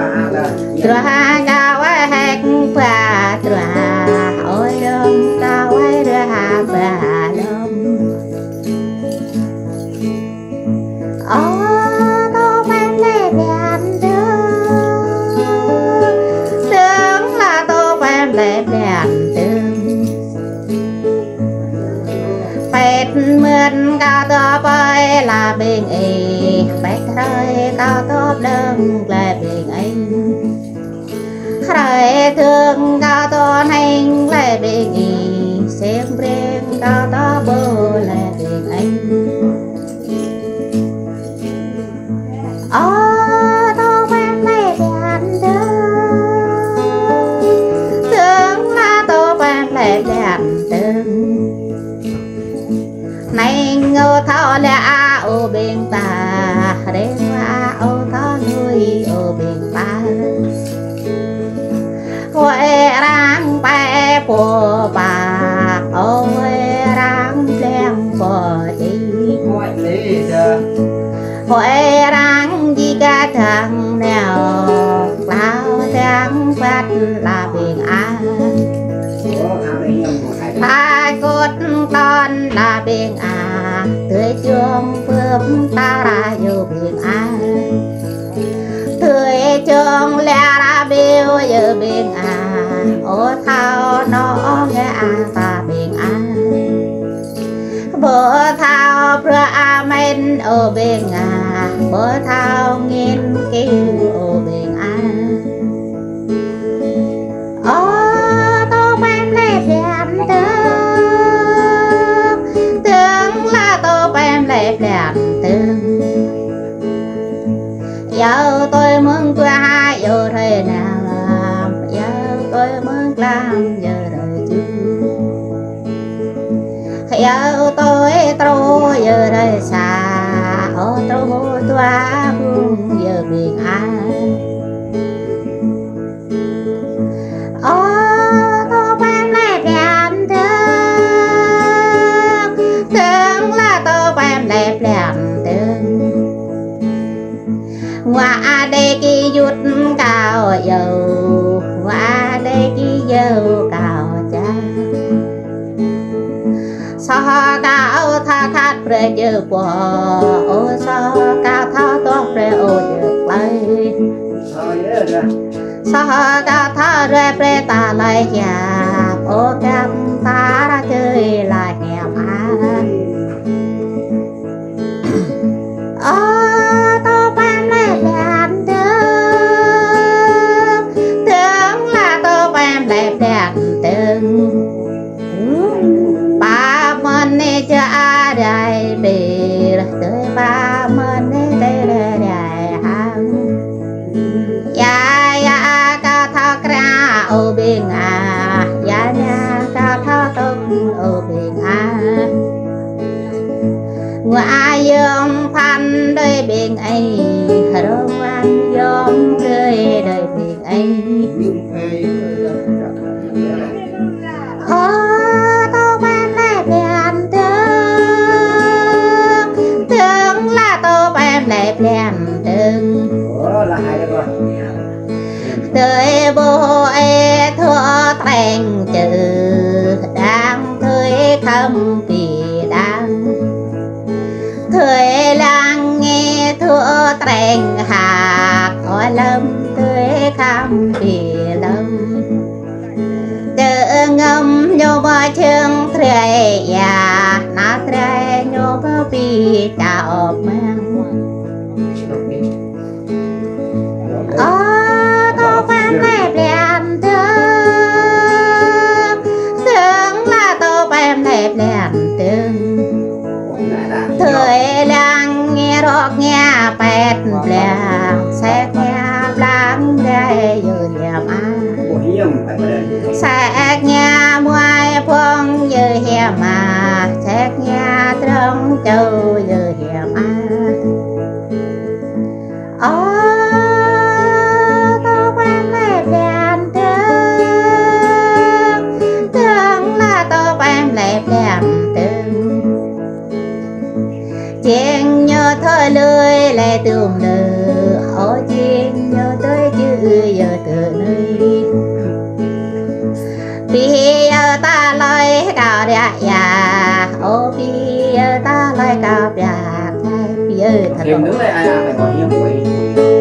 trà cao ai hẹt bà trà ôi ôm cao ai ra bà lom tô bên lệ đèn tướng là tô bên lệ đèn tướng bẹt mượn cao to bơi là bình ý bẹt rơi cao top đơn là bình anh khởi thương cao to hành là bình ý xem riêng cao to bơ là bình anh tô bên lệ đèn tướng là tô bên lệ đèn tướng này ngô thọ lẽ ô bên ta đến qua ô thọ nuôi ô bên ta huệ rang bè của bà ô huệ rang leng bò đi huệ rang gì cả thằng nào lao đang bắt là bình an hai cốt con là bình an tươi chuông phương ta ra vô bình an tươi chuông lẽ ra biểu vô bình an ô thao nó nghe ta bình an bố thao pro amen ô bình an bố thao nghiên cứu ô bình an tô bên lệ đèn tướng là tô bên lệ đèn tướng giờ tôi muốn qua giờ thế nào làm giờ tôi muốn làm giờ rồi chứ giờ tôi trôi giờ đây xa ô trôi toa buông giờ bình an tô bên lệ đèn tướng là tô bên lệ đèn tướng qua đây kia dút cao dầu qua đây kia dầu cao cha so cao tha khát pre dơ bò ô so cao tha to pre ô dơ lấy so cao tha re pre ta lại nhà ô cam ta ra chơi lại hẻm tô bên lệ đèn tướng là tô bên lệ đèn tướng ba mình cho ai đây bì tới ba mình đây đây hàng ya cao thao ra ô bình à ya nha cao thao tung ô bình à ngoại dương phan đời bình ấy rong an yom đời đời bình ấy tô bên lệ đèn tướng là tô bên lệ đèn tướng tới bố ấy thua thành chữ đang thời không kỳ đang thời lang nghe thua thành hạt ở lâm thời không kỳ lâm tự ngâm nhô bò chương thề ya na thề nhô bò bi chào mang tô bên lệ đèn tướng là tô bên lệ đèn tướng thời lang nghe rót nghe bẹt làng xe nghe láng đây giờ hiểm ăn xe nghe ngoài phong giờ hiểm mà xe nghe trong châu giờ hiểm ăn tô bên lệ đèn tướng là tô bên lệ đèn tướng chuyện nhớ thôi lưới lệ tùm lờ ô chuyện nhớ tới chữ Pi ta lời cao đẹp ya ô pi ta lời cao đẹp pi ơi thật thêm nữa đây ai phải có nhiều buổi